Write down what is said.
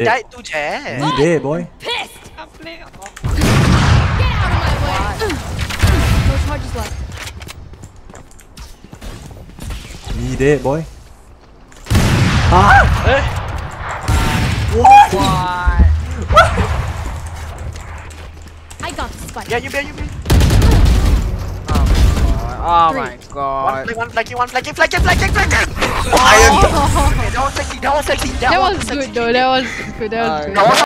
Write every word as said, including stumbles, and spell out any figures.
die to chair. Need it, boy. Pissed. I'm playing. Get out of my way. No charges left. Need it, boy. Ah! What? What? I got the spike. Yeah, you be, you be. Oh my god. One flanking, one flanking, flanking, flanking, flanking. Iron. That was sexy. That was sexy. That was good though. That was good. That was good.